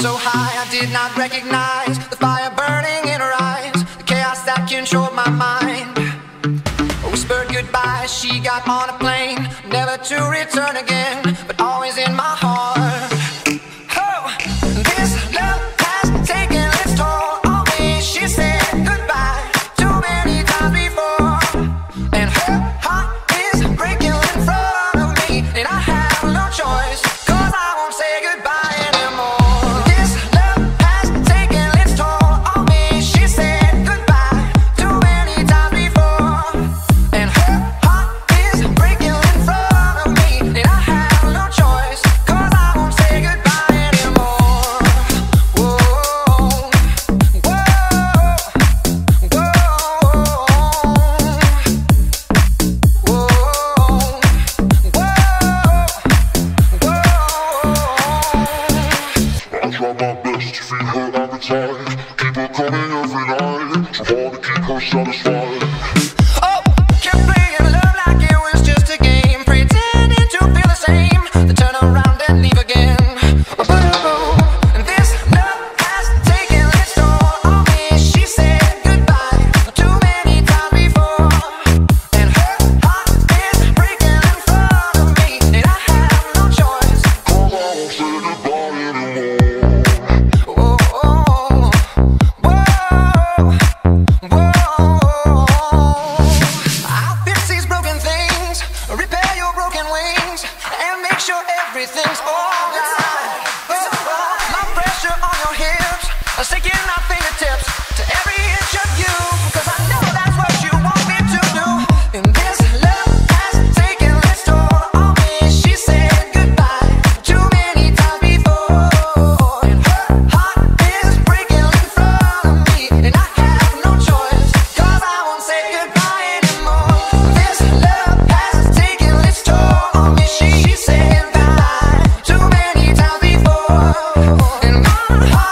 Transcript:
so high I did not recognize the fire burning in her eyes, the chaos that controlled my mind. Whispered goodbye, she got on a plane, never to return again, but always in my heart. Oh, this love has taken its toll on me. She said goodbye too many times before, and her heart is breaking in front of me, and I have no choice, 'cause I won't say goodbye anymore. This love has taken its toll on me. She said goodbye too many times before, and her heart is breaking in front of me, and I have no choice, 'cause I won't say goodbye anymore. Whoa, whoa, whoa, whoa, I try my best to feed her appetite, keep her coming every night, so hard to keep her satisfied. oh, kept playing love like it was just a game, pretending to feel the same, then turn around and leave again. And this love has taken its toll on me. She said goodbye too many times before, and her heart is breaking in front of me, and I have no choice. 'Cause I won't say goodbye anymore. Whoa, whoa, whoa. I'll fix these broken things, repair your broken wings, and make sure everything's alright. My pressure on your hips, sinking our fingertips to every inch of you, 'cause I know that's what you want me to do. And this love has taken its toll on me. She said goodbye too many times before, and her heart is breaking in front of me, and I have no choice, 'cause I won't say goodbye anymore. This love has taken its toll on me. She said goodbye too many times before, and my heart